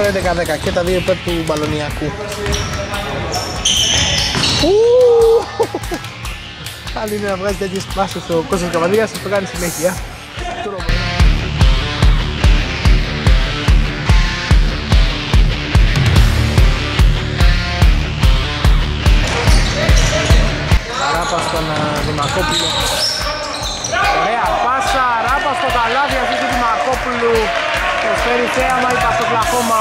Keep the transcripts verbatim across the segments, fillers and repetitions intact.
σκορ έντεκα δέκα και τα δύο υπέρ του Μπαλονιακού. Άλλη είναι να βγάζει τέτοιες πάσες ο Κώστας Καβαλίας, το κάνει συνέχεια. Ράπα στον Δημακόπουλο. Ωραία πάσα, Ράπα στο καλάθι αυτή του Δημακόπουλου. Προσφέρει θέαμα η Παστοκλαχώμα.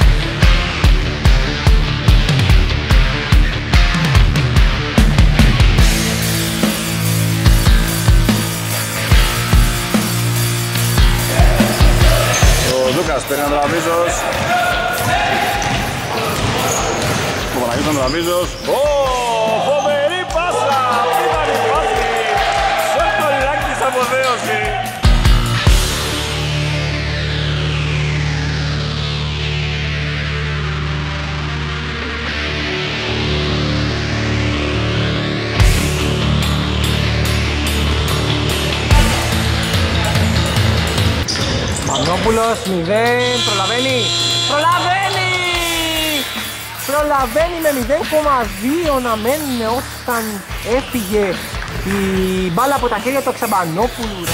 Ο Δούκας παίρνει ο Δραβίζος. Ο Παναγιώτης ο Δραβίζος. Ω, φοβερή πάσα! Αυτή ήταν η πάση! Σέρτο Ιράκη της αποδέωση. Πανόπουλος, μηδέν, προλαβαίνει, προλαβαίνει! Προλαβαίνει με μηδέν κόμμα δύο να μένουν όταν έφυγε η μπάλα από τα χέρια του Ξαμπανόπουλου.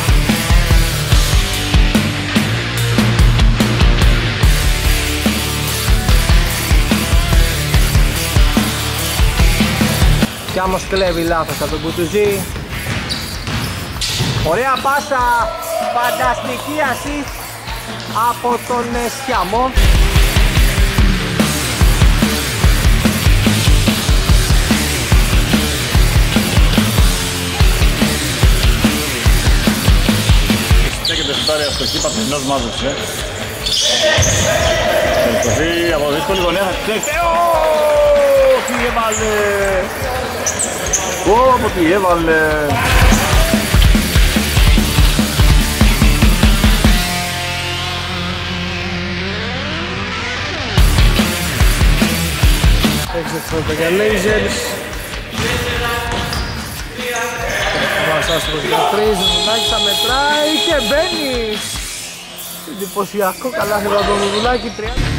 Κι όμως κλέβει λάθος από τον Κουτουζή. Ωραία πάσα, φανταστική assist από τον Σιάμο. Στέκεται σουτάρια στο χίπα της Νός μάζεψε. Τελικοθεί από δύσκολη γωνία θα φτιάξει. Ωχ, τι έβαλε! Ω, τι έβαλε! Έξω για Λέιζερς. Βασάς προς το τρεις, ο Μουδουλάκης θα μετράει και μπαίνει. Εντυπωσιακό καλάθι από τον Μουδουλάκη.